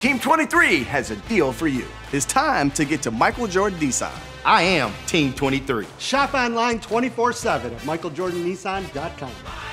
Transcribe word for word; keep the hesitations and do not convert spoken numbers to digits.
Team twenty-three has a deal for you. It's time to get to Michael Jordan Nissan. I am Team twenty-three. Shop online twenty-four seven at michael jordan nissan dot com.